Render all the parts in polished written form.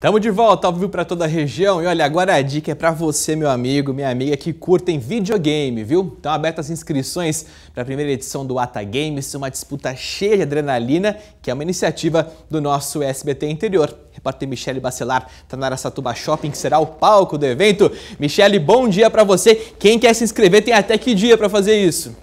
Tamo de volta ao vivo para toda a região e olha, agora a dica é para você, meu amigo, minha amiga que curtem videogame, viu? Estão abertas as inscrições para a primeira edição do Ata Games, uma disputa cheia de adrenalina, que é uma iniciativa do nosso SBT Interior. Repórter Michele Bacelar está na Araçatuba Shopping, que será o palco do evento. Michele, bom dia para você. Quem quer se inscrever tem até que dia para fazer isso?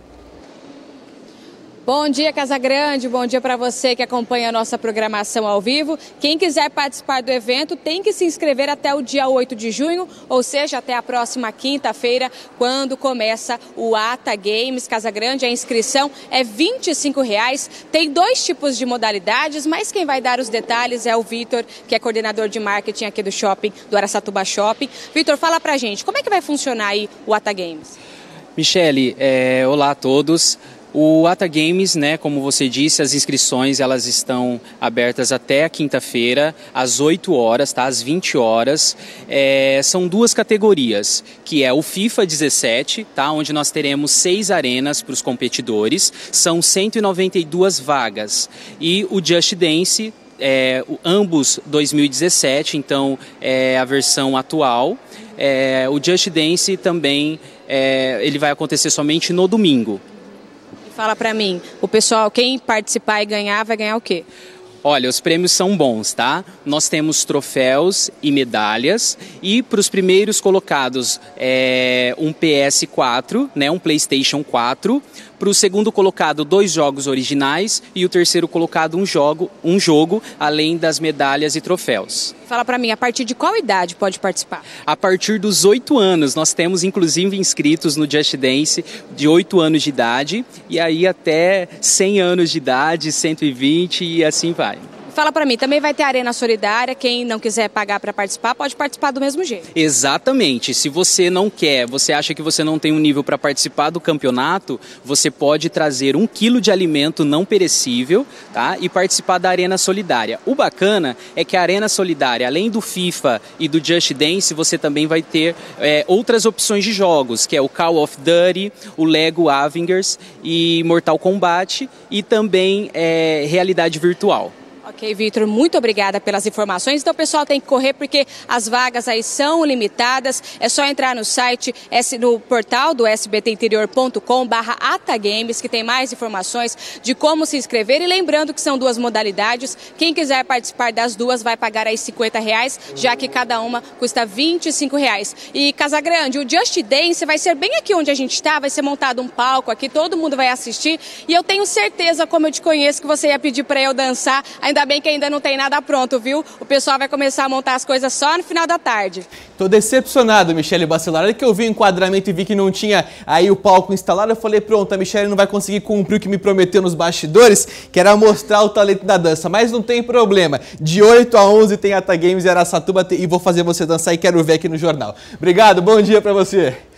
Bom dia, Casagrande, bom dia para você que acompanha a nossa programação ao vivo. Quem quiser participar do evento tem que se inscrever até o dia 8 de junho, ou seja, até a próxima quinta-feira, quando começa o Ata Games Casagrande. A inscrição é R$ 25,00, tem dois tipos de modalidades, mas quem vai dar os detalhes é o Vitor, que é coordenador de marketing aqui do shopping, do Araçatuba Shopping. Vitor, fala pra gente, como é que vai funcionar aí o Ata Games? Michele, olá a todos. O Ata Games, né, como você disse, as inscrições elas estão abertas até a quinta-feira, às 8 horas, tá? Às 20 horas. São duas categorias, que é o FIFA 17, tá? Onde nós teremos 6 arenas para os competidores, são 192 vagas. E o Just Dance, ambos 2017, então é a versão atual. O Just Dance também ele vai acontecer somente no domingo. Fala pra mim, o pessoal, quem participar e ganhar, vai ganhar o quê? Olha, os prêmios são bons, tá? Nós temos troféus e medalhas e para os primeiros colocados um PS4, né, um PlayStation 4. Para o segundo colocado, 2 jogos originais e o terceiro colocado um jogo, além das medalhas e troféus. Fala pra mim, a partir de qual idade pode participar? A partir dos 8 anos, nós temos inclusive inscritos no Just Dance de 8 anos de idade e aí até 100 anos de idade, 120 e assim vai. Fala pra mim, também vai ter Arena Solidária, quem não quiser pagar para participar, pode participar do mesmo jeito. Exatamente, se você não quer, você acha que você não tem um nível para participar do campeonato, você pode trazer 1 quilo de alimento não perecível, tá? E participar da Arena Solidária. O bacana é que a Arena Solidária, além do FIFA e do Just Dance, você também vai ter outras opções de jogos, que é o Call of Duty, o Lego Avengers e Mortal Kombat e também realidade virtual. Ok, Vitor, muito obrigada pelas informações. Então o pessoal tem que correr porque as vagas aí são limitadas. É só entrar no site, no portal do sbtinterior.com/atagames, que tem mais informações de como se inscrever. E lembrando que são 2 modalidades. Quem quiser participar das duas vai pagar aí R$50, já que cada uma custa R$25,00. E Casagrande, o Just Dance vai ser bem aqui onde a gente está, vai ser montado um palco aqui, todo mundo vai assistir. E eu tenho certeza, como eu te conheço, que você ia pedir para eu dançar. Ainda bem que ainda não tem nada pronto, viu? O pessoal vai começar a montar as coisas só no final da tarde. Tô decepcionado, Michele Bacelar. Olha que eu vi o enquadramento e vi que não tinha aí o palco instalado. Eu falei, pronto, a Michele não vai conseguir cumprir o que me prometeu nos bastidores, que era mostrar o talento da dança. Mas não tem problema. De 8 a 11 tem Ata Games e Araçatuba e vou fazer você dançar e quero ver aqui no jornal. Obrigado, bom dia pra você.